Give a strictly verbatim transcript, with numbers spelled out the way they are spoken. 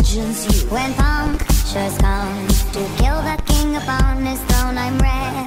vengeance you. When punctures come to kill the king upon his throne, I'm ready.